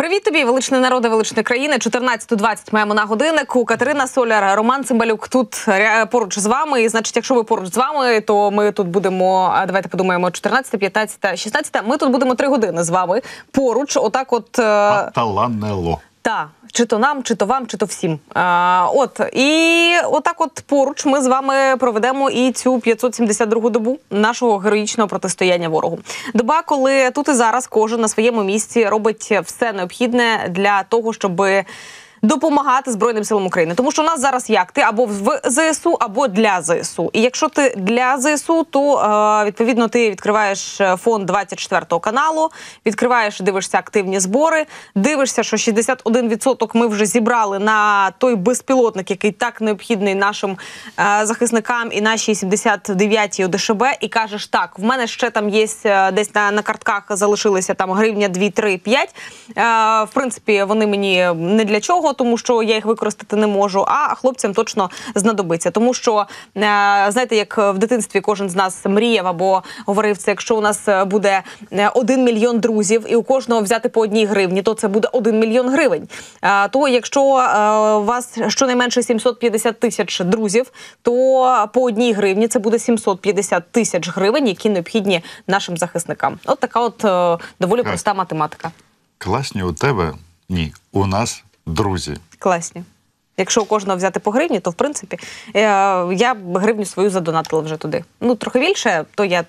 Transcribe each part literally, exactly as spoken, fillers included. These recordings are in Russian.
Привіт тобі, величний народе, величної країни. чотирнадцята двадцять маємо на годиннику. Катерина Соляр, Роман Цимбалюк тут поруч з вами. І, значить, якщо ви поруч з вами, то ми тут будемо, давайте подумаємо, чотирнадцята, п'ятнадцята, шістнадцята. Ми тут будемо три години з вами поруч. Отак от... Аталанело. Так, чи то нам, чи то вам, чи то всім. А, от, і отак от поруч ми з вами проведемо і цю п'ятсот сімдесят другу добу нашого героїчного протистояння ворогу. Доба, коли тут і зараз кожен на своєму місці робить все необхідне для того, щоби допомагати Збройним силам України. Тому що у нас зараз як? Ти або в ЗСУ, або для ЗСУ. І якщо ти для ЗСУ, то, е, відповідно, ти відкриваєш фонд двадцять четвертого каналу, відкриваєш, дивишся активні збори, дивишся, що шістдесят один відсоток ми вже зібрали на той безпілотник, який так необхідний нашим е, захисникам і нашій сімдесят дев'ятій ОДШБ, і кажеш, так, в мене ще там є, десь на, на картках залишилися там гривня дві, три, п'ять. Е, в принципі, вони мені не для чого, тому що я їх використати не можу, а хлопцям точно знадобиться. Тому що, знаєте, як в дитинстві кожен з нас мріяв або говорив це, якщо у нас буде один мільйон друзів і у кожного взяти по одній гривні, то це буде один мільйон гривень. То якщо у вас щонайменше сімсот п'ятдесят тисяч друзів, то по одній гривні це буде сімсот п'ятдесят тисяч гривень, які необхідні нашим захисникам. От така от доволі проста математика. Класні у тебе? Ні, у нас друзі. Класні. Якщо у кожного взяти по гривні, то, в принципі, я гривню свою задонатила вже туди. Ну, трохи більше, то я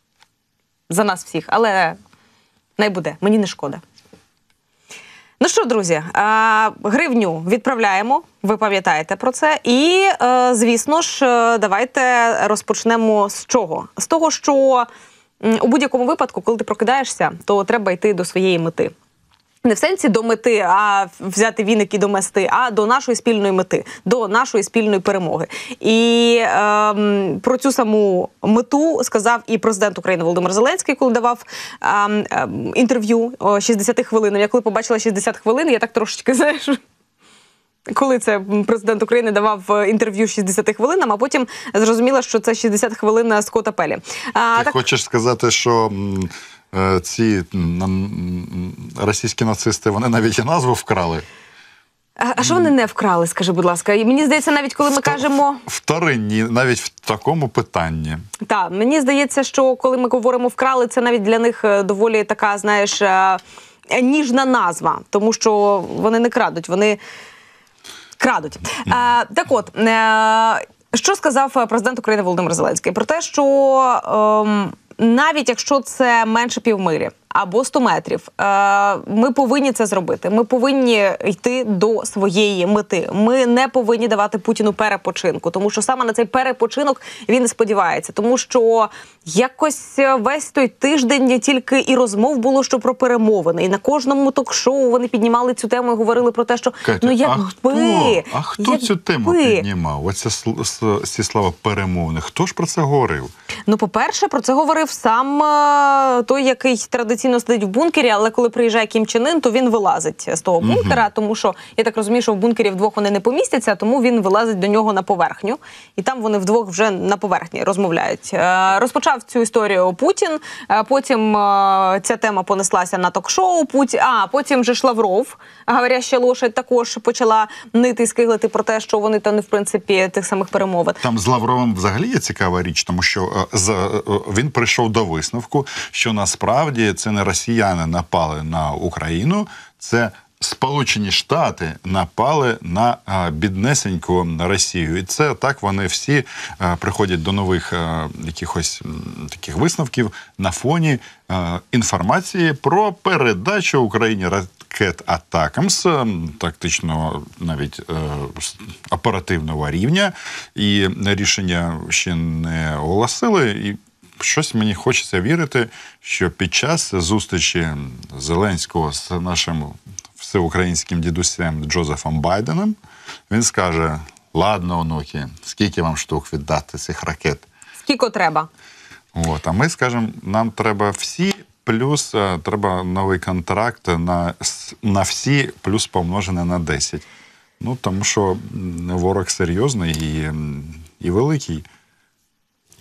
за нас всіх, але най буде, мені не шкода. Ну що, друзі, гривню відправляємо, ви пам'ятаєте про це. І, звісно ж, давайте розпочнемо з чого? З того, що у будь-якому випадку, коли ти прокидаєшся, то треба йти до своєї мети. Не в сенсі до мети, а взяти віник і домести, а до нашої спільної мети, до нашої спільної перемоги. І е, про цю саму мету сказав і президент України Володимир Зеленський, коли давав е, е, інтерв'ю шістдесят хвилин. Я коли побачила шістдесят хвилин, я так трошечки, знаєш, коли це президент України давав інтерв'ю шістдесят хвилинам, а потім зрозуміла, що це шістдесят хвилин Скотта Пеллі. А, Ти так... хочеш сказати, що ці російські нацисти, вони навіть і назву вкрали? А, а що вони не вкрали, скажи, будь ласка? І мені здається, навіть коли ми Втор... кажемо... Вторинні, навіть в такому питанні. Так, мені здається, що коли ми говоримо «вкрали», це навіть для них доволі така, знаєш, ніжна назва. Тому що вони не крадуть, вони крадуть. Mm. А, так от, що сказав президент України Володимир Зеленський? Про те, що... Ем, навіть якщо це менше півмилі або сто метрів, ми повинні це зробити. Ми повинні йти до своєї мети. Ми не повинні давати Путіну перепочинку, тому що саме на цей перепочинок він і сподівається. Тому що якось весь той тиждень тільки і розмов було, що про перемовини. І на кожному ток-шоу вони піднімали цю тему і говорили про те, що Катя, ну якби... А хто, а хто якби... цю тему піднімав? Оце ці слова перемовини. Хто ж про це говорив? Ну, по-перше, про це говорив сам той, який традиційно сидить в бункері, але коли приїжджає Кім Чен Ін, то він вилазить з того бункера, угу. тому що, я так розумію, що в бункері вдвох вони не помістяться, тому він вилазить до нього на поверхню, і там вони вдвох вже на поверхні розмовляють. Розпочав цю історію Путін, потім ця тема понеслася на ток-шоу, Путін, а потім же ж Лавров, говоряща лошадь, також почала нити і скиглити про те, що вони там не в принципі тих самих перемовин. Там з Лавровим взагалі є цікава річ, тому що він прийшов до висновку, що насправді це не росіяни напали на Україну, це Сполучені Штати напали на а, біднесеньку Росію. І це так вони всі а, приходять до нових а, якихось м, таких висновків на фоні а, інформації про передачу Україні ракет «Атакамс», тактично навіть а, оперативного рівня. І рішення ще не оголосили. І щось мені хочеться вірити, що під час зустрічі Зеленського з нашим всеукраїнським дідусем Джозефом Байденом він скаже: ладно, онуки, скільки вам штук віддати цих ракет? Скільки треба? От, а ми скажемо, нам треба всі, плюс треба новий контракт на, на всі, плюс помножене на десять. Ну, тому що ворог серйозний і, і великий.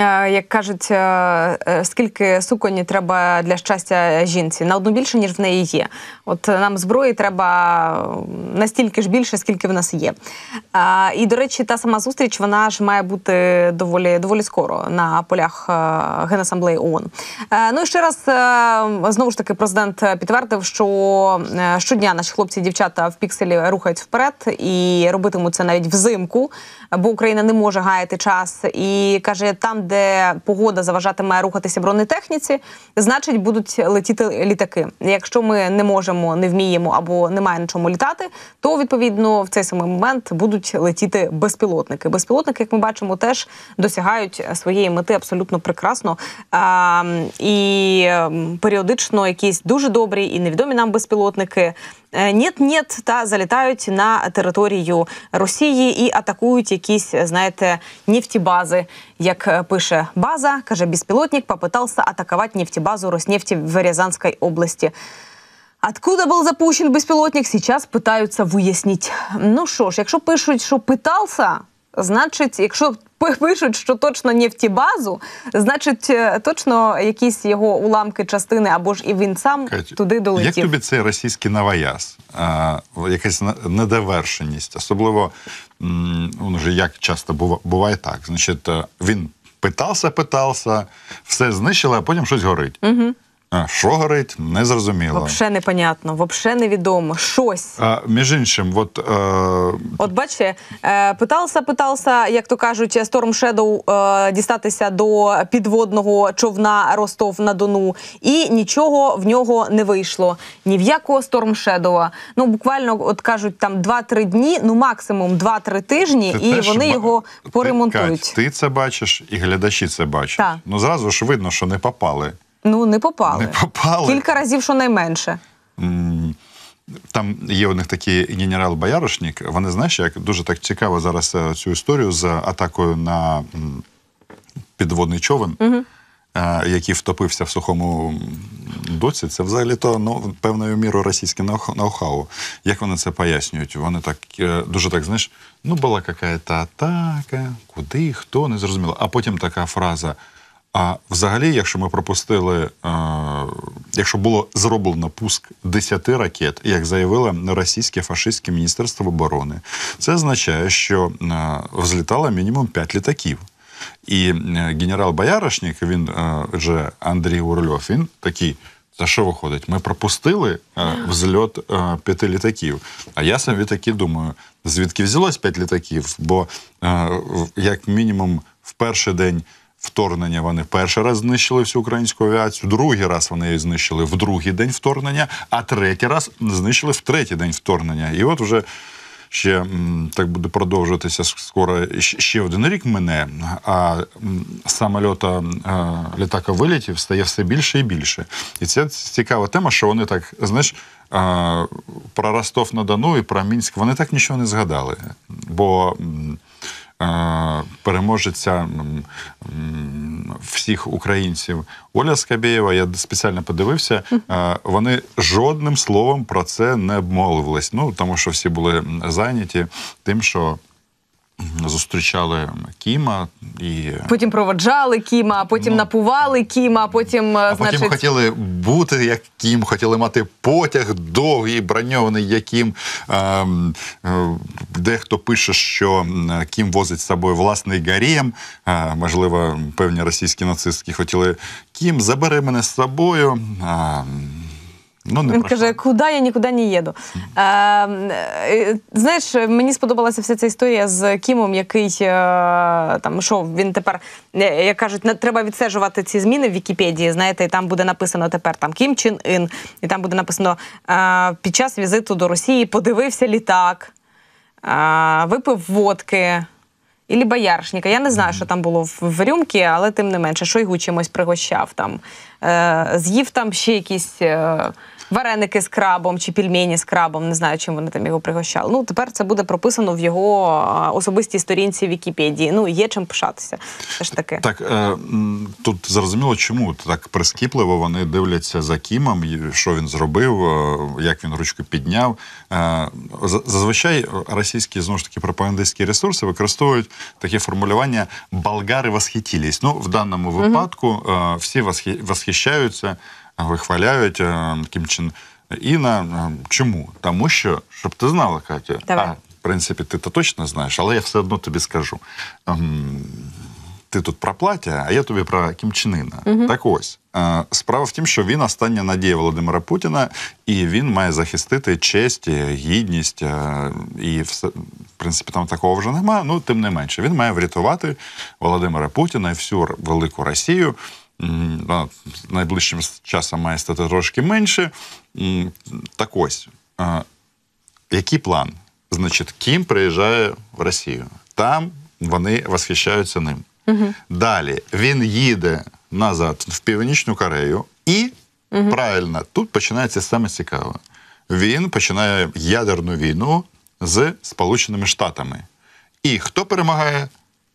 Як кажуть, скільки суконь треба для щастя жінці? На одну більше, ніж в неї є. От нам зброї треба настільки ж більше, скільки в нас є. І, до речі, та сама зустріч, вона ж має бути доволі, доволі скоро на полях Генасамблеї ООН. Ну і ще раз, знову ж таки, президент підтвердив, що щодня наші хлопці і дівчата в пікселі рухаються вперед і робитимуть це навіть взимку, бо Україна не може гаяти час. І каже, там, де погода заважатиме рухатися бронетехніці, значить будуть летіти літаки. Якщо ми не можемо, не вміємо або немає на чому літати, то, відповідно, в цей самий момент будуть летіти безпілотники. Безпілотники, як ми бачимо, теж досягають своєї мети абсолютно прекрасно. А, і періодично якісь дуже добрі і невідомі нам безпілотники «нєт-нєт» та залітають на територію Росії і атакують якісь, знаєте, нефтебази. Як пише База, каже, безпілотник попытался атаковать нефтебазу Роснефти в Рязанской области. Откуда был запущен беспилотник, сейчас пытаются выяснить. Ну що ж, якщо пишуть, що питався, значить, якщо пишуть, що точно нефтебазу, значить, точно якісь його уламки, частини, або ж і він сам Кать, туди долетів. Як тобі цей російський новояз? А, якась недовершеність. Особливо, ну, вже як часто буває так. Значить, він питався, питався, все знищили, а потім щось горить. Угу. Що горить, не зрозуміло. Взагалі непонятно, взагалі невідомо. Щось. А, між іншим, от... Е... От бачите, е, питався, питався, як то кажуть, Storm Shadow е, дістатися до підводного човна Ростов-на-Дону, і нічого в нього не вийшло. Ні в якого Storm Shadow. Ну, буквально, от кажуть, там два-три дні, ну максимум два-три тижні, ти і теж, вони його ти, поремонтують. Кать, ти це бачиш, і глядачі це бачать. Так. Ну, зразу ж видно, що не попали. Ну, не попали. Не попали. Кілька разів, що найменше. Там є у них такий генерал Бояришник. Вони, знаєш, як дуже так цікаво зараз цю історію з атакою на підводний човен, угу. який втопився в сухому доці. Це взагалі-то, ну, певною мірою російське ноу-хау. Як вони це пояснюють? Вони так, дуже так, знаєш, ну, була якась атака, куди, хто, не зрозуміло. А потім така фраза: а взагалі, якщо ми пропустили, е, якщо було зроблено пуск десяти ракет, як заявило російське фашистське міністерство оборони, це означає, що е, взлітало мінімум п'ять літаків. І е, генерал Бояришник, він е, вже Андрій Урльов, він такий: за що виходить? Ми пропустили е, взльот е, п'яти літаків. А я собі таки думаю, звідки взялось п'ять літаків? Бо е, як мінімум в перший день вторгнення вони перший раз знищили всю українську авіацію, другий раз вони її знищили в другий день вторгнення, а третій раз знищили в третій день вторгнення. І от вже ще так буде продовжуватися скоро ще один рік мине, а самольота, літака вилітів стає все більше і більше. І це цікава тема, що вони так, знаєш, про Ростов-на-Дону і про Мінськ вони так нічого не згадали. Бо переможеця всіх українців Оля Скабєєва, я спеціально подивився, вони жодним словом про це не обмовились. Ну, тому що всі були зайняті тим, що зустрічали Кіма і... Потім проводжали Кіма, а потім ну, напували Кіма, а потім, а значить... потім хотіли бути як Кім, хотіли мати потяг довгий, броньований, як Кім. Дехто пише, що Кім возить з собою власний гарем. Можливо, певні російські нацистки хотіли: Кім, забери мене з собою. Ну, не Він каже, куди я нікуди не їду. Е, знаєш, мені сподобалася вся ця історія з Кімом, який, е, там, що він тепер, як кажуть, треба відстежувати ці зміни в Вікіпедії, знаєте, і там буде написано тепер там Кім Чен Ін, і там буде написано, е, під час візиту до Росії подивився літак, е, випив водки, Ілі Бояришника. Я не знаю, що там було в, в рюмці, але тим не менше, Шойгу чимось пригощав там. е, з'їв там ще якісь е, вареники з крабом чи пельмені з крабом, не знаю, чим вони там його пригощали. Ну, тепер це буде прописано в його е, особистій сторінці Вікіпедії. Ну, є чим пишатися. Це ж таке. Так, е, тут зрозуміло, чому так прискіпливо вони дивляться за Кімом, що він зробив, е, як він ручку підняв. Е, зазвичай російські, знову ж таки, пропагандистські ресурси використовують таке формулювання «болгари восхитились». Ну, в даному випадку е, всі восхи, восхищаються, вихваляють е, Кім Чен Іна. Чому? Тому що, щоб ти знала, Катя, Давай. а, в принципі, ти то точно знаєш, але я все одно тобі скажу. Ем, ти тут про плаття, а я тобі про Кім Чен Іна. Угу. Так ось, е, справа в тім, що він остання надія Володимира Путіна, і він має захистити честь, гідність, е, і все, в принципі, там такого вже немає, ну, тим не менше. Він має врятувати Володимира Путіна і всю велику Росію. Найближчим часом має стати трошки менше. Так ось, який план? Значить, Кім приїжджає в Росію. Там вони восхищаються ним. Угу. Далі він їде назад в Північну Корею і, угу. правильно, тут починається саме цікаве. Він починає ядерну війну з Сполученими Штатами. І хто перемагає?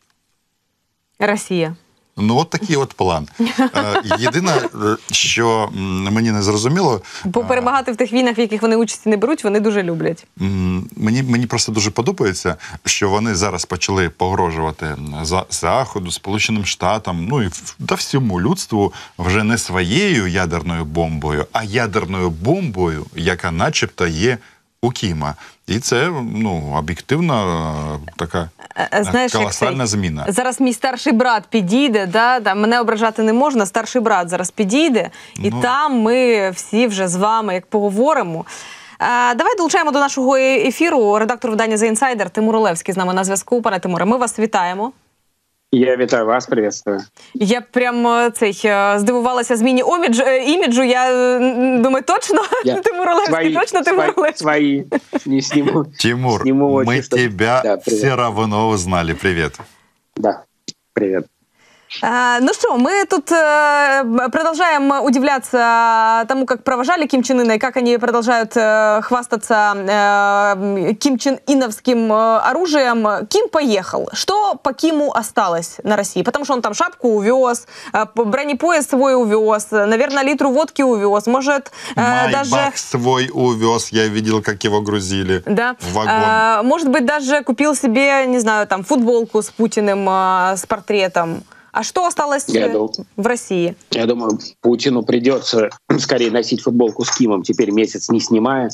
Росія. Ну, от такий от план. Єдине, що мені не зрозуміло... Бо перемагати в тих війнах, в яких вони участі не беруть, вони дуже люблять. Мені, мені просто дуже подобається, що вони зараз почали погрожувати Заходу, Сполученим Штатам, ну і та всьому людству вже не своєю ядерною бомбою, а ядерною бомбою, яка начебто є у Кіма. І це, ну, об'єктивно така Знаєш, колосальна зміна. Зараз мій старший брат підійде, да, да, мене ображати не можна, старший брат зараз підійде, і ну... там ми всі вже з вами, як поговоримо. А, давай долучаємо до нашого ефіру редактор видання «The Insider» Тимур Олевський з нами на зв'язку. Пане Тимуре, ми вас вітаємо. Я вітаю вас, приветствую. Я прям цей здивувалася зміні омідж, іміджу. Я думаю, точно я... Тимур Олевський, свои, точно Тимур свои, Олевський. Свои, не сниму. Тимур, сниму мы что... тебя да, все равно узнали. Привет. Да, привет. А, ну что, мы тут э, продолжаем удивляться тому, как провожали Ким Чен Ына и как они продолжают э, хвастаться э, Ким Чен Иновским э, оружием. Ким поехал. Что по Киму осталось на России? Потому что он там шапку увез, э, бронепояс свой увез, наверное, литру водки увез. Может, э, даже... свой увез. Я видел, как его грузили да. в вагон. Э, может быть, даже купил себе, не знаю, там футболку с Путиным, э, с портретом. А что осталось я дум... в России? Я думаю, Путину придется скорее носить футболку с Кимом, теперь месяц не снимая,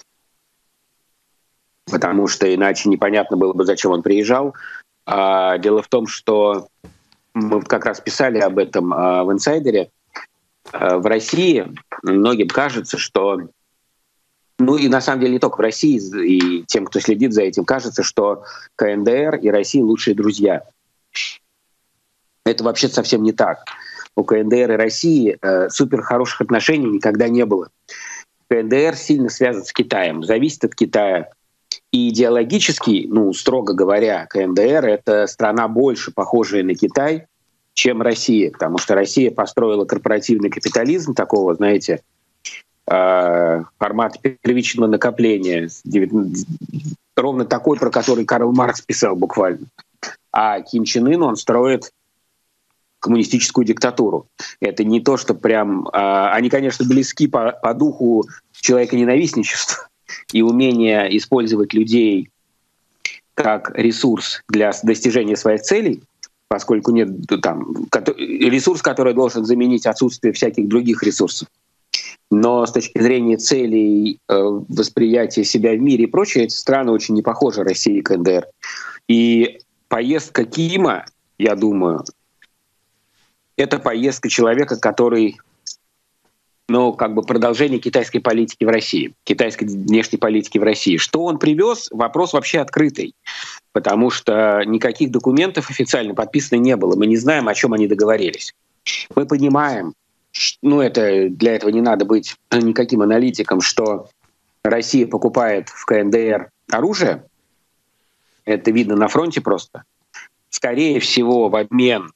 потому что иначе непонятно было бы, зачем он приезжал. А, дело в том, что мы как раз писали об этом а, в «Инсайдере». А, в России многим кажется, что... Ну и на самом деле не только в России, и тем, кто следит за этим, кажется, что ка эн дэ эр и Россия лучшие друзья. Это вообще совсем не так. У ка эн дэ эр и России э, супер хороших отношений никогда не было. ка эн дэ эр сильно связан с Китаем, зависит от Китая. И идеологически, ну, строго говоря, ка эн дэ эр — это страна больше похожая на Китай, чем Россия, потому что Россия построила корпоративный капитализм такого, знаете, э, формата первичного накопления, ровно такой, про который Карл Маркс писал буквально. А Ким Чен Ын, он строит коммунистическую диктатуру. Это не то, что прям... Э, они, конечно, близки по, по духу человека-ненавистничества и умения использовать людей как ресурс для достижения своих целей, поскольку нет там ресурс, который должен заменить отсутствие всяких других ресурсов. Но с точки зрения целей, э, восприятия себя в мире и прочее, эти страны очень не похожи, Россия и ка эн дэ эр. И поездка Кима, я думаю, это поездка человека, который, ну, как бы продолжение китайской политики в России, китайской внешней политики в России. Что он привез? Вопрос вообще открытый, потому что никаких документов официально подписано не было. Мы не знаем, о чем они договорились. Мы понимаем, ну, это для этого не надо быть никаким аналитиком, что Россия покупает в ка эн дэ эр оружие. Это видно на фронте просто. Скорее всего, в обмен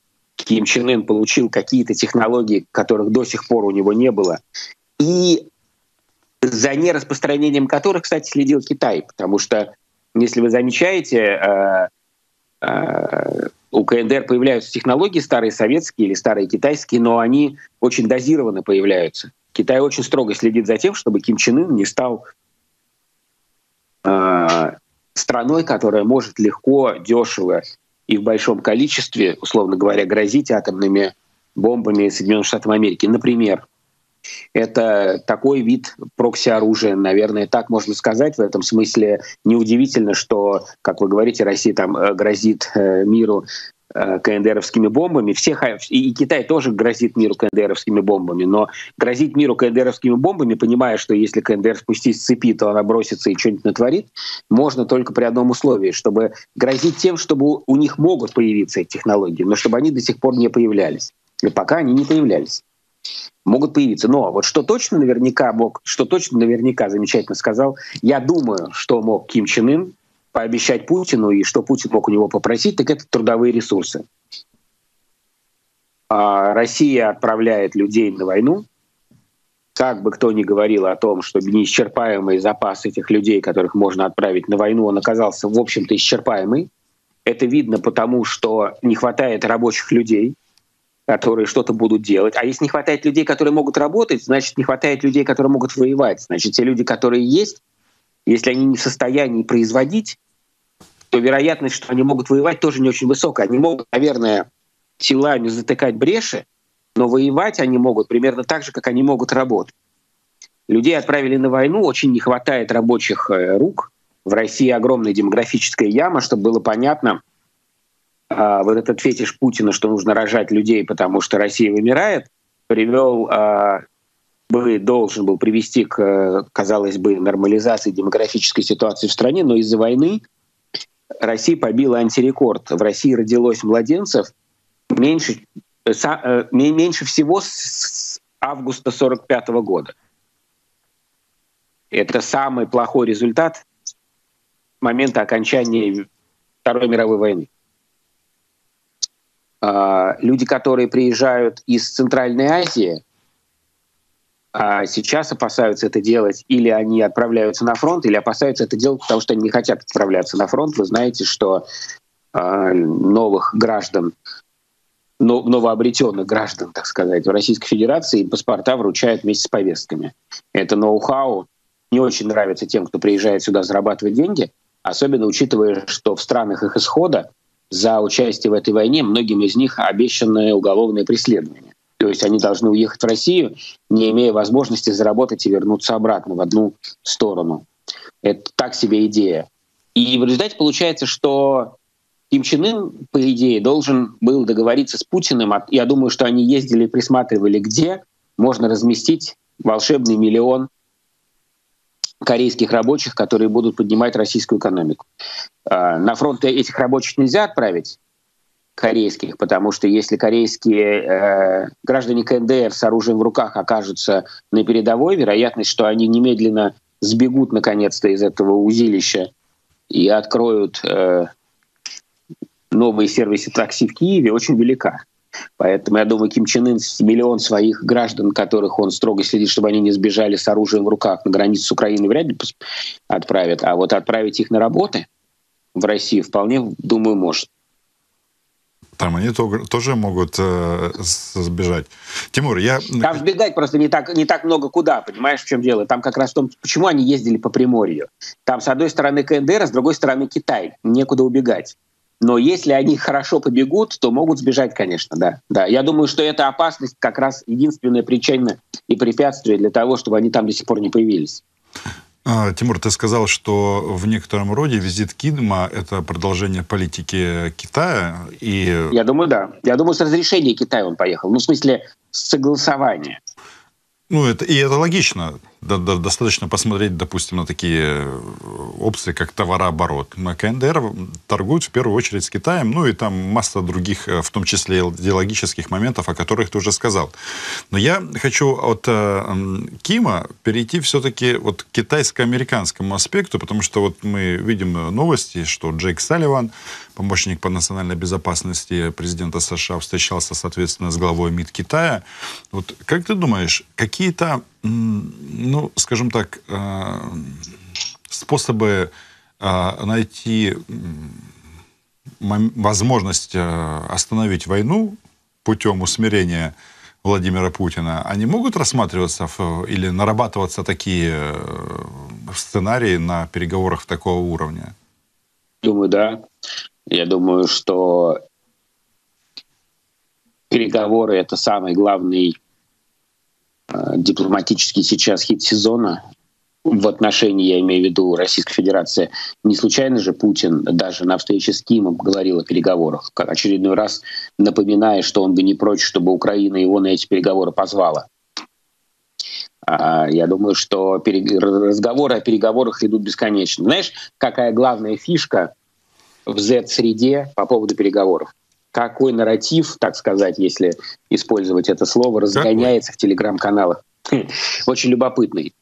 Ким Чен Ын получил какие-то технологии, которых до сих пор у него не было, и за нераспространением которых, кстати, следил Китай. Потому что, если вы замечаете, у КНДР появляются технологии старые советские или старые китайские, но они очень дозированно появляются. Китай очень строго следит за тем, чтобы Ким Чен Ын не стал э, страной, которая может легко, дешево и в большом количестве, условно говоря, грозить атомными бомбами Соединенных Штатов Америки. Например, это такой вид прокси-оружия, наверное, так можно сказать. В этом смысле неудивительно, что, как вы говорите, Россия там грозит миру КНДРовскими бомбами. Всех, и Китай тоже грозит миру КНДРовскими бомбами, но грозить миру КНДРовскими бомбами, понимая, что если КНДР спустить с цепи, то она бросится и что-нибудь натворит, можно только при одном условии, чтобы грозить тем, чтобы у них могут появиться эти технологии, но чтобы они до сих пор не появлялись. И пока они не появлялись. Могут появиться. Но вот что точно наверняка мог, что точно наверняка замечательно сказал, я думаю, что мог Ким Чен Ын пообещать Путину и что Путин мог у него попросить, так это трудовые ресурсы. А Россия отправляет людей на войну. Как бы кто ни говорил о том, что неисчерпаемый запас этих людей, которых можно отправить на войну, он оказался, в общем-то, исчерпаемый. Это видно потому, что не хватает рабочих людей, которые что-то будут делать. А если не хватает людей, которые могут работать, значит, не хватает людей, которые могут воевать. Значит, те люди, которые есть, если они не в состоянии производить, то вероятность, что они могут воевать, тоже не очень высокая. Они могут, наверное, силами затыкать бреши, но воевать они могут примерно так же, как они могут работать. Людей отправили на войну, очень не хватает рабочих рук. В России огромная демографическая яма, чтобы было понятно, Uh, вот этот фетиш Путина, что нужно рожать людей, потому что Россия вымирает, привел, uh, бы, должен был привести к, казалось бы, нормализации демографической ситуации в стране, но из-за войны Россия побила антирекорд. В России родилось младенцев меньше, са, меньше всего с августа сорок пятого года. Это самый плохой результат с момента окончания Второй мировой войны. Люди, которые приезжают из Центральной Азии, сейчас опасаются это делать, или они отправляются на фронт, или опасаются это делать, потому что они не хотят отправляться на фронт. Вы знаете, что новых граждан, новообретенных граждан, так сказать, в Российской Федерации паспорта вручают вместе с повестками. Это ноу-хау не очень нравится тем, кто приезжает сюда зарабатывать деньги, особенно учитывая, что в странах их исхода за участие в этой войне многим из них обещаны уголовное преследование. То есть они должны уехать в Россию, не имея возможности заработать и вернуться обратно в одну сторону. Это так себе идея. И в результате получается, что Ким Чен Ын, по идее, должен был договориться с Путиным. Я думаю, что они ездили и присматривали, где можно разместить волшебный миллион корейских рабочих, которые будут поднимать российскую экономику. На фронт этих рабочих нельзя отправить, корейских, потому что если корейские э, граждане КНДР с оружием в руках окажутся на передовой, вероятность, что они немедленно сбегут наконец-то из этого узилища и откроют э, новые сервисы такси в Киеве, очень велика. Поэтому, я думаю, Ким Чен Ын миллион своих граждан, которых он строго следит, чтобы они не сбежали с оружием в руках на границу с Украиной, вряд ли отправит. А вот отправить их на работы в Россию вполне, думаю, может. Там они тоже могут э, сбежать. Тимур, я... Там сбегать просто не так, не так много куда, понимаешь, в чем дело? Там как раз в том, почему они ездили по Приморью. Там с одной стороны КНДР, а с другой стороны Китай. Некуда убегать. Но если они хорошо побегут, то могут сбежать, конечно, да. да. Я думаю, что эта опасность как раз единственная причина и препятствие для того, чтобы они там до сих пор не появились. А, Тимур, ты сказал, что в некотором роде визит Кима — это продолжение политики Китая. И... Я думаю, да. Я думаю, с разрешения Китая он поехал. Ну, в смысле, с согласования. Ну, это, и это логично. Достаточно посмотреть, допустим, на такие опции, как товарооборот. КНДР торгуют в первую очередь с Китаем, ну и там масса других, в том числе идеологических моментов, о которых ты уже сказал. Но я хочу от э, Кима перейти все-таки вот к китайско-американскому аспекту, потому что вот мы видим новости, что Джейк Салливан помощник по национальной безопасности президента США, встречался, соответственно, с главой МИД Китая. Вот как ты думаешь, какие-то, ну, скажем так, способы найти возможность остановить войну путем усмирения Владимира Путина, они могут рассматриваться в, или нарабатываться такие сценарии на переговорах такого уровня? Думаю, да. Я думаю, что переговоры — это самый главный э, дипломатический сейчас хит сезона в отношении, я имею в виду, Российской Федерации. Не случайно же Путин даже на встрече с Кимом говорил о переговорах, как очередной раз напоминая, что он бы не прочь, чтобы Украина его на эти переговоры позвала. А, я думаю, что перег... разговоры о переговорах идут бесконечно. Знаешь, какая главная фишка в зет-среде по поводу переговоров? Какой нарратив, так сказать, если использовать это слово, разгоняется Какой? в телеграм-каналах? Очень любопытный.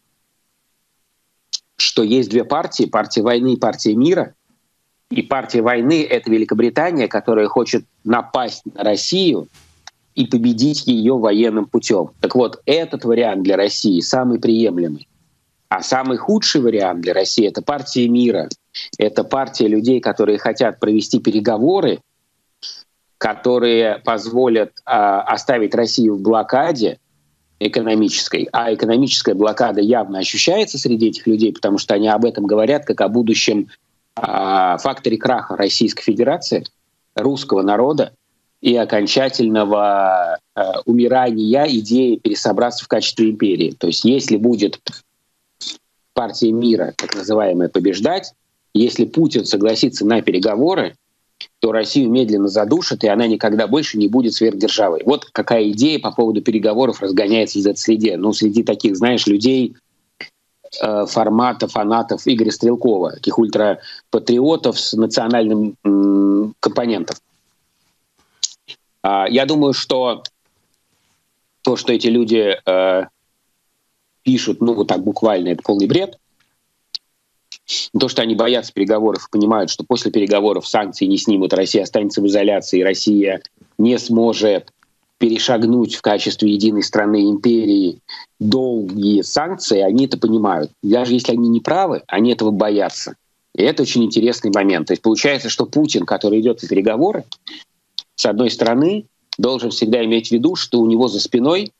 Что есть две партии, партия войны и партия мира. И партия войны — это Великобритания, которая хочет напасть на Россию и победить ее военным путем. Так вот, этот вариант для России самый приемлемый. А самый худший вариант для России — это партия мира. Это партия людей, которые хотят провести переговоры, которые позволят а, оставить Россию в блокаде экономической, а экономическая блокада явно ощущается среди этих людей, потому что они об этом говорят как о будущем а, факторе краха Российской Федерации, русского народа и окончательного а, умирания идеи пересобраться в качестве империи. То есть если будет партия мира, так называемая, побеждать, если Путин согласится на переговоры, то Россию медленно задушат, и она никогда больше не будет сверхдержавой. Вот какая идея по поводу переговоров разгоняется в зет-среде. Ну, среди таких, знаешь, людей э, формата фанатов Игоря Стрелкова, таких ультрапатриотов с национальным м- компонентом. А, я думаю, что то, что эти люди э, пишут, ну, вот так буквально, это полный бред. То, что они боятся переговоров, понимают, что после переговоров санкции не снимут, Россия останется в изоляции, Россия не сможет перешагнуть в качестве единой страны империи долгие санкции, они это понимают. Даже если они не правы, они этого боятся. И это очень интересный момент. То есть получается, что Путин, который идет на переговоры, с одной стороны, должен всегда иметь в виду, что у него за спиной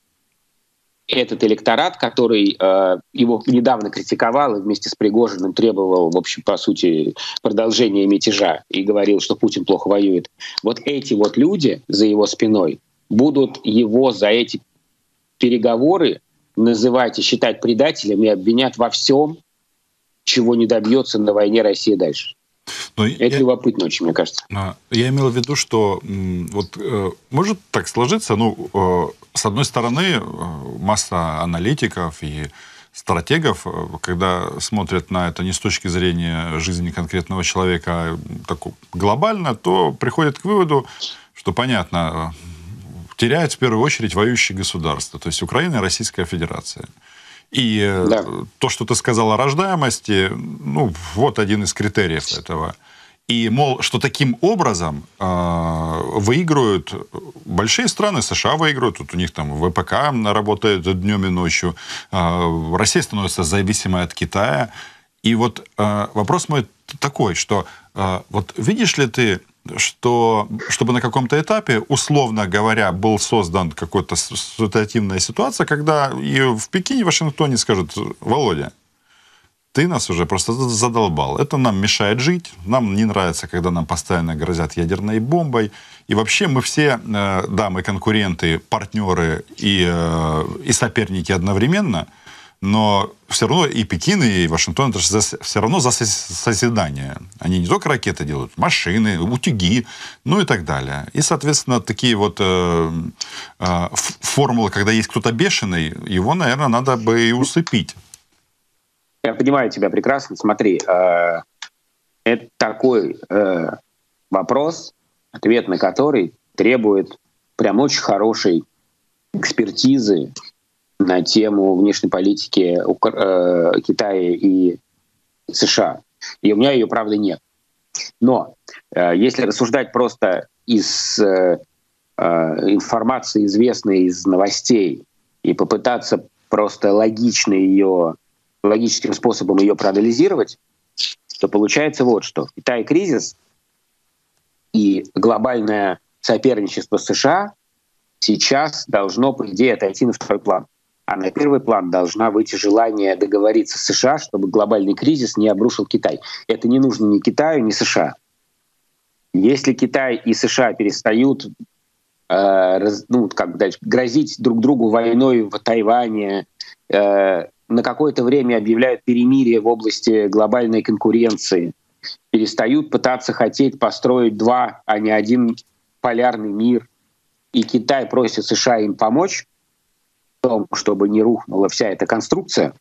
этот электорат, который э, его недавно критиковал и вместе с Пригожиным требовал, в общем, по сути, продолжения мятежа и говорил, что Путин плохо воюет. Вот эти вот люди за его спиной будут его за эти переговоры называть и считать предателем и обвинять во всем, чего не добьется на войне Россия дальше. Но это я, любопытно очень, мне кажется. Я имел в виду, что вот может так сложиться, ну, с одной стороны, масса аналитиков и стратегов, когда смотрят на это не с точки зрения жизни конкретного человека, а так глобально, то приходят к выводу, что, понятно, теряют в первую очередь воюющие государства, то есть Украина и Российская Федерация. И да. то, что ты сказал о рождаемости, ну, вот один из критериев этого. И, мол, что таким образом э, выигрывают большие страны, США выигрывают, тут у них там ВПК работает днем и ночью, э, Россия становится зависимой от Китая. И вот э, вопрос мой такой, что э, вот видишь ли ты, что чтобы на каком-то этапе, условно говоря, был создан какая-то ситуативная ситуация, когда и в Пекине, и в Вашингтоне скажут: Володя, ты нас уже просто задолбал. Это нам мешает жить. Нам не нравится, когда нам постоянно грозят ядерной бомбой. И вообще мы все, да, мы конкуренты, партнеры и, и соперники одновременно, но все равно и Пекин, и Вашингтон, это же все равно за созидание. Они не только ракеты делают, машины, утюги, ну и так далее. И, соответственно, такие вот э, э, формулы, когда есть кто-то бешеный, его, наверное, надо бы и усыпить. Я понимаю тебя прекрасно. Смотри, э, это такой э, вопрос, ответ на который требует прям очень хорошей экспертизы на тему внешней политики э, Китая и США. И у меня ее, правда, нет. Но Если рассуждать просто из информации, известной из новостей, и попытаться просто логично ее, логическим способом ее проанализировать, то получается вот что. Китай кризис и глобальное соперничество США сейчас должно, по идее, отойти на второй план. А на первый план должна выйти желание договориться с США, чтобы глобальный кризис не обрушил Китай. Это не нужно ни Китаю, ни США. Если Китай и США перестают э, раз, ну, как бы, грозить друг другу войной в Тайване, э, на какое-то время объявляют перемирие в области глобальной конкуренции, перестают пытаться хотеть построить два, а не один полярный мир, и Китай просит США им помочь в том, чтобы не рухнула вся эта конструкция,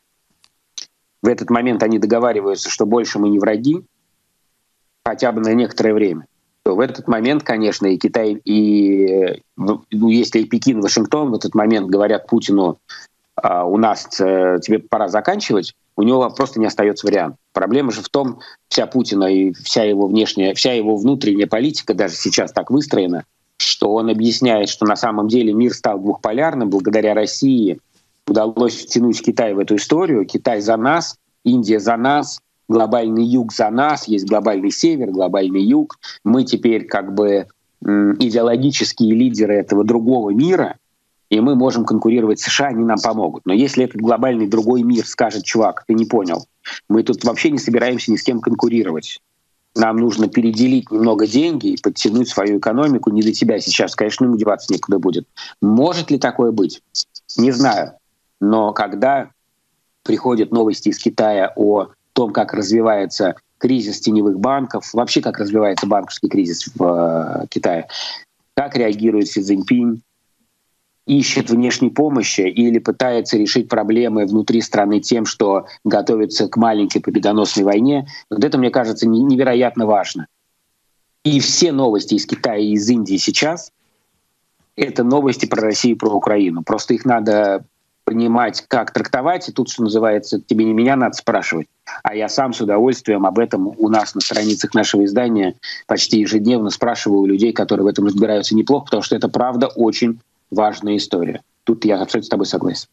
в этот момент они договариваются, что больше мы не враги, хотя бы на некоторое время, то в этот момент, конечно, и Китай, и, ну, если и Пекин, и Вашингтон в этот момент говорят Путину: у нас тебе пора заканчивать, у него просто не остается варианта. Проблема же в том, вся Путина и вся его внешняя, вся его внутренняя политика даже сейчас так выстроена, что он объясняет, что на самом деле мир стал двухполярным, благодаря России удалось втянуть Китай в эту историю. Китай за нас, Индия за нас, глобальный юг за нас, есть глобальный север, глобальный юг. Мы теперь как бы идеологические лидеры этого другого мира, и мы можем конкурировать с США, они нам помогут. Но если этот глобальный другой мир скажет: чувак, ты не понял, мы тут вообще не собираемся ни с кем конкурировать, нам нужно переделить немного деньги и подтянуть свою экономику, не до тебя сейчас, конечно, ему деваться некуда будет. Может ли такое быть? Не знаю. Но когда приходят новости из Китая о том, как развивается кризис теневых банков, вообще как развивается банковский кризис в э, Китае, как реагирует Си Цзиньпинь, ищет внешней помощи или пытается решить проблемы внутри страны тем, что готовится к маленькой победоносной войне, вот это, мне кажется, невероятно важно. И все новости из Китая и из Индии сейчас — это новости про Россию и про Украину. Просто их надо понимать, как трактовать, и тут, что называется, тебе не меня надо спрашивать, а я сам с удовольствием об этом у нас на страницах нашего издания почти ежедневно спрашиваю у людей, которые в этом разбираются неплохо, потому что это, правда, очень важная история. Тут я абсолютно с тобой согласен.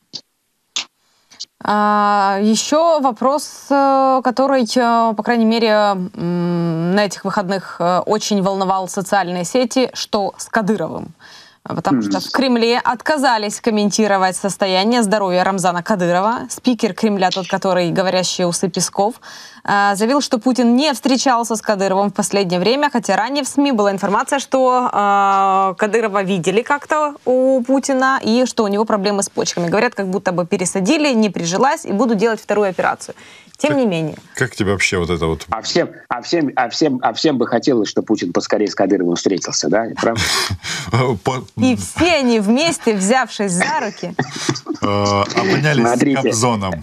А, еще вопрос, который, по крайней мере, на этих выходных очень волновал социальные сети: что с Кадыровым? Потому что в Кремле отказались комментировать состояние здоровья Рамзана Кадырова. Спикер Кремля, тот, который говорящие усы Песков, заявил, что Путин не встречался с Кадыровым в последнее время, хотя ранее в СМИ была информация, что э, Кадырова видели как-то у Путина и что у него проблемы с почками. Говорят, как будто бы пересадили, не прижилась и будут делать вторую операцию. Тем как, не менее. Как тебе вообще вот это вот... А всем, а, всем, а, всем, а всем бы хотелось, чтобы Путин поскорее с Кадыровым встретился, да? Правда? И все они вместе, взявшись за руки, обнялись Кобзоном.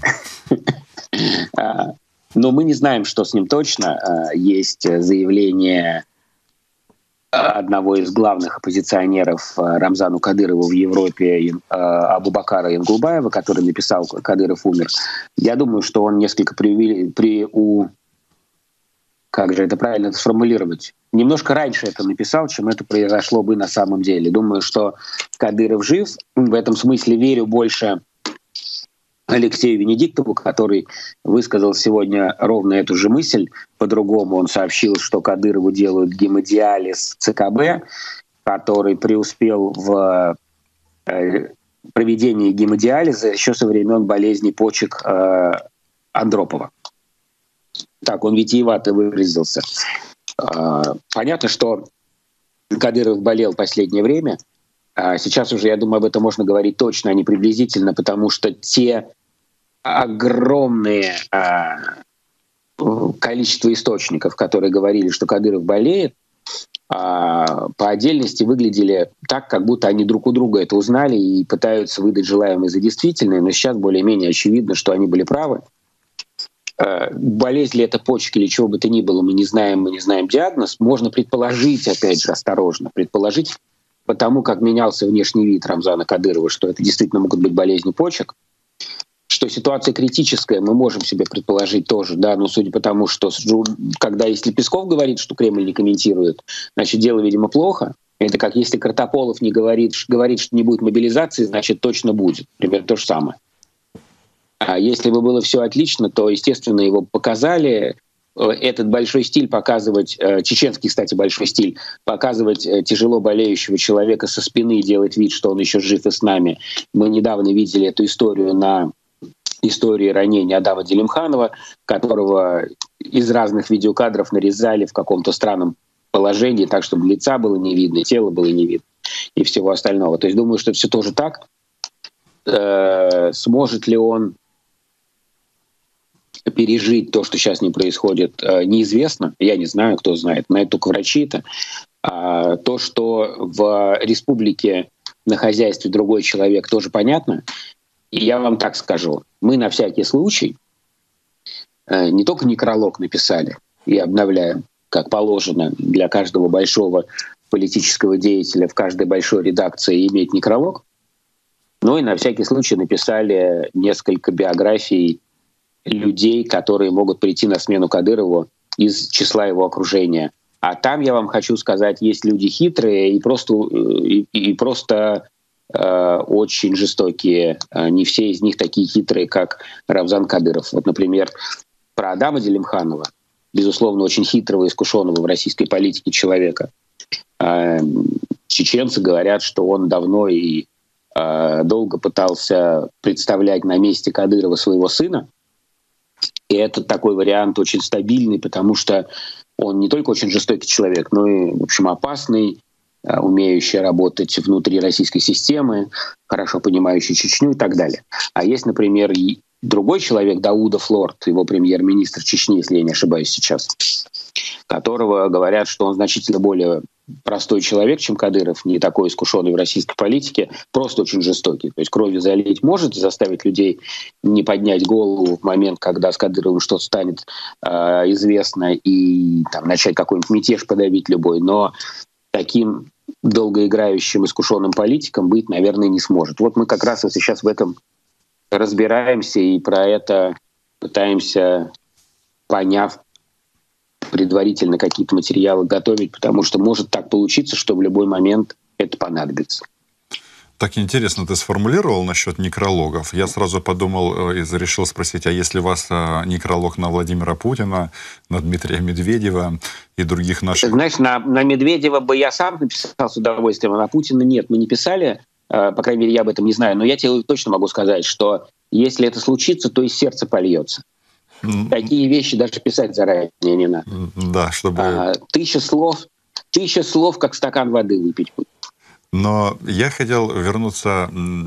Но мы не знаем, что с ним точно. Есть заявление одного из главных оппозиционеров Рамзану Кадырову в Европе, Абубакара Ингулбаева, который написал «Кадыров умер». Я думаю, что он несколько при, при у... Как же это правильно сформулировать? Немножко раньше это написал, чем это произошло бы на самом деле. Думаю, что Кадыров жив. В этом смысле верю больше Алексею Венедиктову, который высказал сегодня ровно эту же мысль. По-другому он сообщил, что Кадырову делают гемодиализ ЦКБ, который преуспел в проведении гемодиализа еще со времен болезни почек Андропова. Так, он витиевато выразился. Понятно, что Кадыров болел в последнее время. Сейчас уже, я думаю, об этом можно говорить точно, а не приблизительно, потому что те огромные а, количество источников, которые говорили, что Кадыров болеет, а, по отдельности выглядели так, как будто они друг у друга это узнали и пытаются выдать желаемое за действительное, но сейчас более-менее очевидно, что они были правы. А, болезнь ли это почки или чего бы то ни было, мы не знаем, мы не знаем диагноз. Можно предположить, опять же, осторожно, предположить, потому как менялся внешний вид Рамзана Кадырова, что это действительно могут быть болезни почек, что ситуация критическая, мы можем себе предположить тоже, да, но судя по тому, что когда если Песков говорит, что Кремль не комментирует, значит, дело, видимо, плохо. Это как если Картополов не говорит, говорит, что не будет мобилизации, значит, точно будет. Примерно то же самое. А если бы было все отлично, то, естественно, его показали. Этот большой стиль показывать, чеченский, кстати, большой стиль, показывать тяжело болеющего человека со спины и делать вид, что он еще жив и с нами. Мы недавно видели эту историю на истории ранения Адама Делимханова, которого из разных видеокадров нарезали в каком-то странном положении, так, чтобы лица было не видно, тело было не видно и всего остального. То есть думаю, что все тоже так. Э-э- сможет ли он пережить то, что сейчас не происходит, неизвестно. Я не знаю, кто знает. На это только врачи это. А то, что в республике на хозяйстве другой человек, тоже понятно. И я вам так скажу. Мы на всякий случай не только некролог написали и обновляем, как положено для каждого большого политического деятеля в каждой большой редакции иметь некролог, но и на всякий случай написали несколько биографий людей, которые могут прийти на смену Кадырову из числа его окружения. А там, я вам хочу сказать, есть люди хитрые и просто, и, и просто э, очень жестокие. Не все из них такие хитрые, как Рамзан Кадыров. Вот, например, про Адама Делимханова, безусловно, очень хитрого, искушенного в российской политике человека. Э, чеченцы говорят, что он давно и э, долго пытался представлять на месте Кадырова своего сына. И это такой вариант очень стабильный, потому что он не только очень жестокий человек, но и, в общем, опасный, умеющий работать внутри российской системы, хорошо понимающий Чечню и так далее. А есть, например, и другой человек, Даудов Лорд, его премьер-министр Чечни, если я не ошибаюсь сейчас, которого говорят, что он значительно более простой человек, чем Кадыров, не такой искушенный в российской политике, просто очень жестокий. То есть кровью залить может, заставить людей не поднять голову в момент, когда с Кадыровым что-то станет э, известно, и там, начать какой-нибудь мятеж подавить любой, но таким долгоиграющим, искушенным политиком быть, наверное, не сможет. Вот мы как раз вот сейчас в этом разбираемся и про это пытаемся, поняв, предварительно какие-то материалы готовить, потому что может так получиться, что в любой момент это понадобится. Так интересно ты сформулировал насчет некрологов. Я сразу подумал и решил спросить, а если у вас некролог на Владимира Путина, на Дмитрия Медведева и других наших... Знаешь, на, на Медведева бы я сам написал с удовольствием, а на Путина нет, мы не писали, по крайней мере, я об этом не знаю, но я тебе точно могу сказать, что если это случится, то из сердца польется. Такие вещи даже писать заранее не надо. Да, чтобы... А, тысяча слов, тысяча слов, как стакан воды выпить будет. Но я хотел вернуться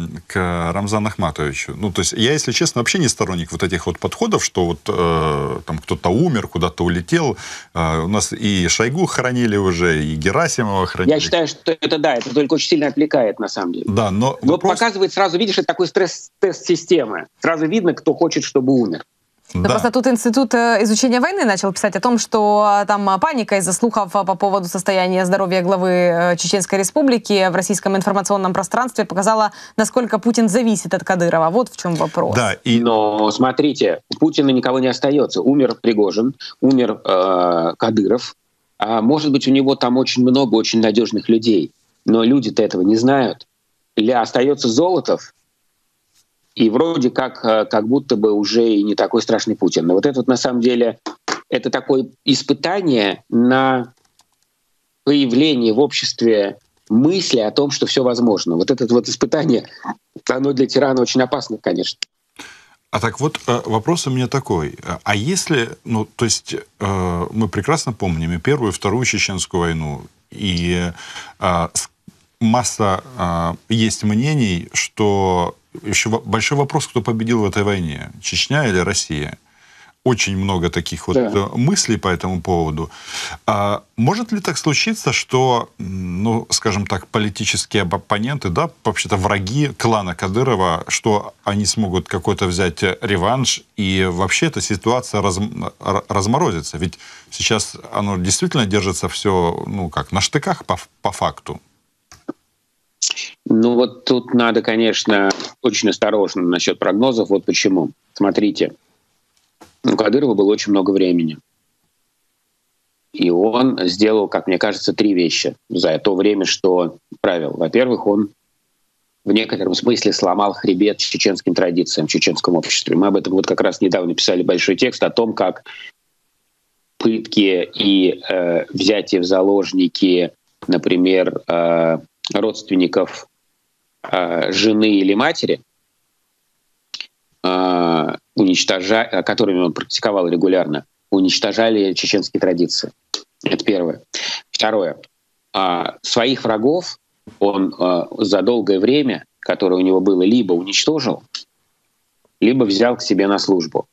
к Рамзану Ахматовичу. Ну, то есть я, если честно, вообще не сторонник вот этих вот подходов, что вот э, там кто-то умер, куда-то улетел. Э, у нас и Шойгу хоронили уже, и Герасимова хоронили. Я считаю, что это да, это только очень сильно отвлекает на самом деле. Да, но но вопрос... показывает сразу, видишь, это такой стресс-тест системы. Сразу видно, кто хочет, чтобы умер. Но Да. просто тут Институт изучения войны начал писать о том, что там паника из-за слухов по поводу состояния здоровья главы Чеченской Республики в российском информационном пространстве показала, насколько Путин зависит от Кадырова. Вот в чем вопрос. Да, и... Но смотрите, у Путина никого не остается. Умер Пригожин, умер э, Кадыров. А может быть, у него там очень много очень надежных людей. Но люди-то этого не знают. Или остается Золотов, и вроде как, как будто бы уже и не такой страшный Путин. Но вот это вот на самом деле, это такое испытание на появление в обществе мысли о том, что все возможно. Вот это вот испытание, оно для тирана очень опасно, конечно. А так вот, вопрос у меня такой. А если, ну, то есть мы прекрасно помним и Первую, и Вторую Чеченскую войну, и масса есть мнений, что еще большой вопрос, кто победил в этой войне, Чечня или Россия. Очень много таких вот да. мыслей по этому поводу. А может ли так случиться, что, ну, скажем так, политические оппоненты, да, вообще-то враги клана Кадырова, что они смогут какой-то взять реванш, и вообще эта ситуация раз, разморозится? Ведь сейчас оно действительно держится все, ну, как на штыках по, по факту. Ну вот тут надо, конечно, очень осторожно насчет прогнозов. Вот почему. Смотрите, у Кадырова было очень много времени. И он сделал, как мне кажется, три вещи за то время, что правил. Во-первых, он в некотором смысле сломал хребет чеченским традициям, чеченскому обществу. Мы об этом вот как раз недавно писали большой текст о том, как пытки и э, взятие в заложники, например, э, родственников э, жены или матери, э, уничтожа... которыми он практиковал регулярно, уничтожали чеченские традиции. Это первое. Второе. Э, своих врагов он э, за долгое время, которое у него было, либо уничтожил, либо взял к себе на службу.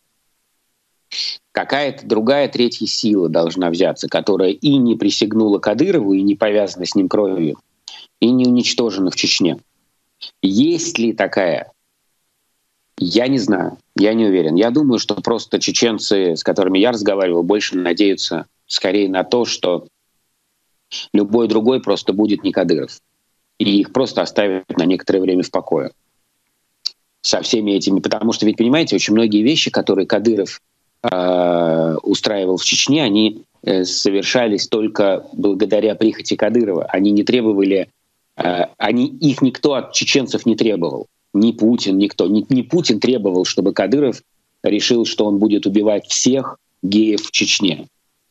Какая-то другая третья сила должна взяться, которая и не присягнула Кадырову, и не повязана с ним кровью, и не уничтожена в Чечне. Есть ли такая? Я не знаю, я не уверен. Я думаю, что просто чеченцы, с которыми я разговаривал, больше надеются скорее на то, что любой другой просто будет не Кадыров. И их просто оставят на некоторое время в покое. Со всеми этими. Потому что, ведь, понимаете, очень многие вещи, которые Кадыров э, устраивал в Чечне, они э, совершались только благодаря прихоти Кадырова. Они не требовали... Э, они, их никто от чеченцев не требовал. Ни Путин, никто. Ни, ни Путин требовал, чтобы Кадыров решил, что он будет убивать всех геев в Чечне.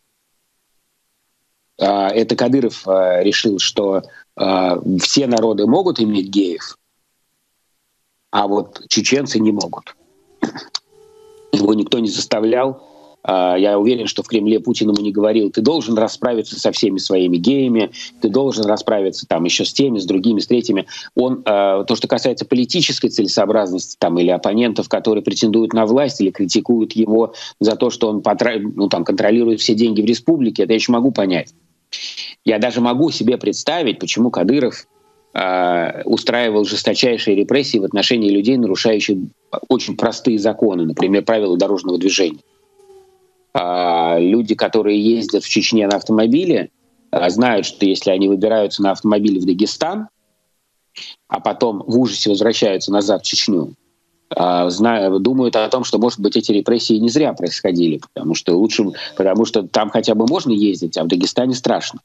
Это Кадыров решил, что все народы могут иметь геев, а вот чеченцы не могут. Его никто не заставлял. Я уверен, что в Кремле Путин ему не говорил: ты должен расправиться со всеми своими геями, ты должен расправиться там еще с теми, с другими, с третьими. Он, то, что касается политической целесообразности там, или оппонентов, которые претендуют на власть или критикуют его за то, что он потра... ну, там, контролирует все деньги в республике, это я еще могу понять. Я даже могу себе представить, почему Кадыров э, устраивал жесточайшие репрессии в отношении людей, нарушающих очень простые законы, например, правила дорожного движения. Э, люди, которые ездят в Чечне на автомобиле, э, знают, что если они выбираются на автомобиле в Дагестан, а потом в ужасе возвращаются назад в Чечню, э, знаю, думают о том, что, может быть, эти репрессии не зря происходили, потому что лучше, потому что там хотя бы можно ездить, а в Дагестане страшно.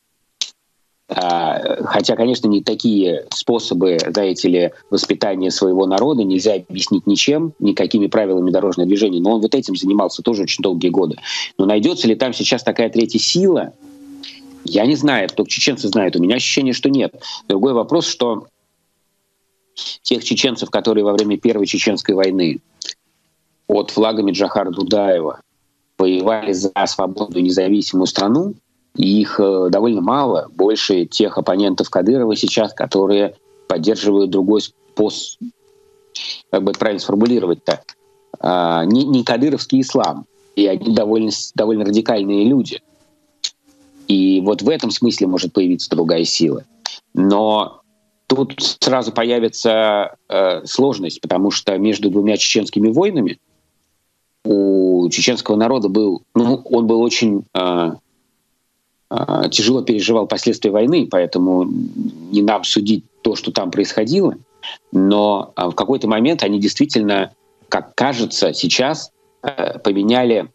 Хотя, конечно, не такие способы, знаете ли, воспитания своего народа нельзя объяснить ничем, никакими правилами дорожного движения. Но он вот этим занимался тоже очень долгие годы. Но найдется ли там сейчас такая третья сила? Я не знаю, только чеченцы знают. У меня ощущение, что нет. Другой вопрос, что тех чеченцев, которые во время Первой Чеченской войны под флагами Джохара Дудаева воевали за свободную и независимую страну, и их довольно мало, больше тех оппонентов Кадырова сейчас, которые поддерживают другой способ, как бы это правильно сформулировать-то, а, не, не кадыровский ислам. И они довольно, довольно радикальные люди. И вот в этом смысле может появиться другая сила. Но тут сразу появится э, сложность, потому что между двумя чеченскими войнами у чеченского народа был, ну, он был очень... Э, тяжело переживал последствия войны, поэтому не нам судить то, что там происходило. Но в какой-то момент они действительно, как кажется, сейчас поменяли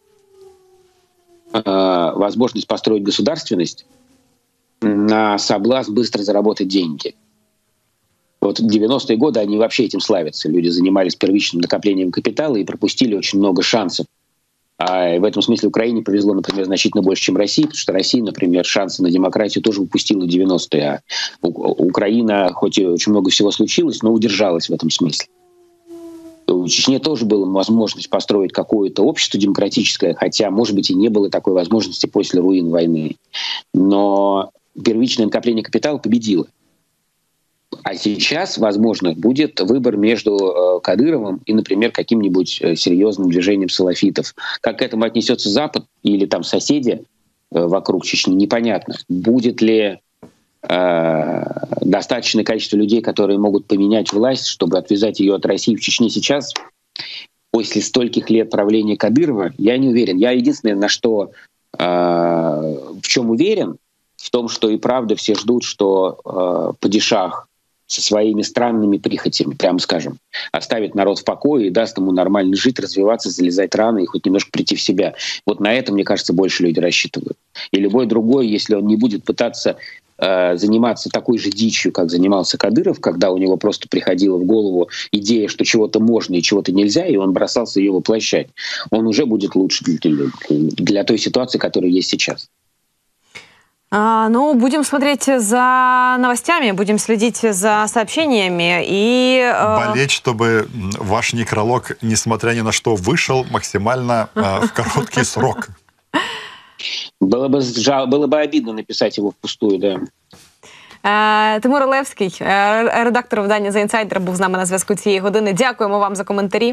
возможность построить государственность на соблазн быстро заработать деньги. Вот в девяностые годы они вообще этим славятся. Люди занимались первичным накоплением капитала и пропустили очень много шансов. А в этом смысле Украине повезло, например, значительно больше, чем России, потому что Россия, например, шансы на демократию тоже упустила в девяностые. А Украина, хоть и очень много всего случилось, но удержалась в этом смысле. У Чечни тоже была возможность построить какое-то общество демократическое, хотя, может быть, и не было такой возможности после руин войны. Но первичное накопление капитала победило. А сейчас, возможно, будет выбор между Кадыровым и, например, каким-нибудь серьезным движением салафитов. Как к этому отнесется Запад или там соседи вокруг Чечни, непонятно. Будет ли э, достаточное количество людей, которые могут поменять власть, чтобы отвязать ее от России в Чечне сейчас, после стольких лет правления Кадырова, я не уверен. Я единственное, на что, э, в чем уверен, в том, что и правда все ждут, что э, падишах со своими странными прихотями, прямо скажем, оставит народ в покое и даст ему нормально жить, развиваться, залезать рано и хоть немножко прийти в себя. Вот на это, мне кажется, больше люди рассчитывают. И любой другой, если он не будет пытаться э, заниматься такой же дичью, как занимался Кадыров, когда у него просто приходила в голову идея, что чего-то можно и чего-то нельзя, и он бросался ее воплощать, он уже будет лучше для, для той ситуации, которая есть сейчас. А, ну, будем смотреть за новостями, будем следить за сообщениями и... Э... Болеть, чтобы ваш некролог, несмотря ни на что, вышел максимально э, в короткий срок. Было бы, жал, было бы обидно написать его впустую, да. Е, Тимур Олевський, е, редактор видання «The Insider», був з нами на зв'язку цієї години. Дякуємо вам за коментарі.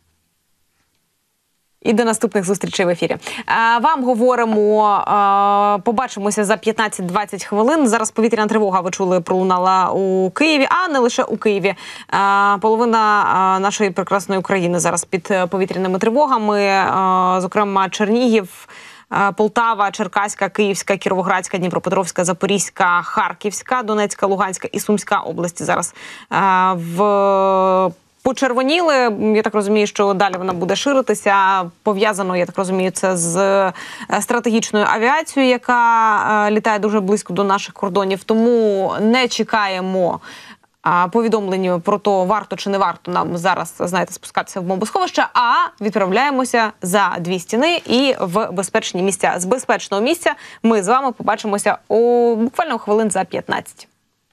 І до наступних зустрічей в ефірі. А, вам говоримо, а, побачимося за п'ятнадцять-двадцять хвилин. Зараз повітряна тривога, ви чули, пролунала у Києві, а не лише у Києві. А, половина а, нашої прекрасної України зараз під повітряними тривогами, а, зокрема Чернігів, Полтава, Черкаська, Київська, Кіровоградська, Дніпропетровська, Запорізька, Харківська, Донецька, Луганська і Сумська області зараз а, в... почервоніли. Я так розумію, що далі вона буде ширитися. Пов'язано, я так розумію, це з стратегічною авіацією, яка літає дуже близько до наших кордонів. Тому не чекаємо повідомлення про то, варто чи не варто нам зараз, знаєте, спускатися в бомбосховище, а відправляємося за дві стіни і в безпечні місця. З безпечного місця ми з вами побачимося у буквально хвилин за п'ятнадцять.